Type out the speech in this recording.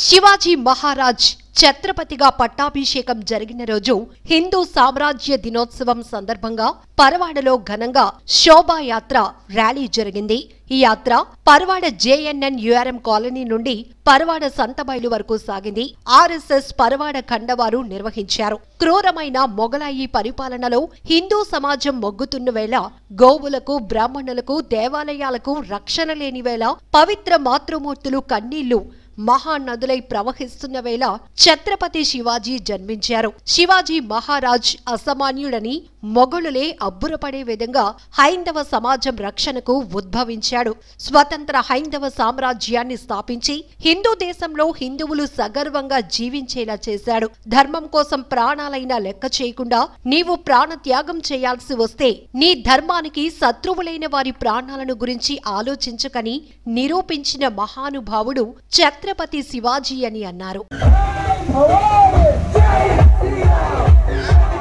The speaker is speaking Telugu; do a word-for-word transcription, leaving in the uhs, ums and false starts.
శివాజీ మహారాజ్ ఛత్రపతిగా పట్టాభిషేకం జరిగిన రోజు హిందూ సామ్రాజ్య దినోత్సవం సందర్భంగా పరవాడలో ఘనంగా శోభాయాత్ర ర్యాలీ జరిగింది. ఈ యాత్ర పరవాడ జేఎన్ఎన్ యూఆర్ఎం కాలనీ నుండి పరవాడ సంతబైలు వరకు సాగింది. ఆర్ఎస్ఎస్ పరవాడ ఖండవారు నిర్వహించారు. క్రూరమైన మొగలాయి పరిపాలనలో హిందూ సమాజం మొగ్గుతున్న వేళ గోవులకు, బ్రాహ్మణులకు, దేవాలయాలకు రక్షణ లేని వేళ పవిత్ర మాతృమూర్తులు కన్నీళ్లు మహానదులై ప్రవహిస్తున్న వేళ ఛత్రపతి శివాజీ జన్మించారు. శివాజీ మహారాజ్ అసామాన్యుడని మొఘలులే అబ్బురపడే విధంగా హైందవ సమాజం రక్షణకు ఉద్భవించాడు. స్వతంత్ర హైందవ సామ్రాజ్యాన్ని స్థాపించి హిందూ దేశంలో హిందువులు సగర్వంగా జీవించేలా చేశాడు. ధర్మం కోసం ప్రాణాలైనా లెక్క చేయకుండా నీవు ప్రాణత్యాగం చేయాల్సి వస్తే నీ ధర్మానికి శత్రువులైన వారి ప్రాణాలను గురించి ఆలోచించకని నిరూపించిన మహానుభావుడు ఛత్రపతి శివాజీ అని అన్నారు.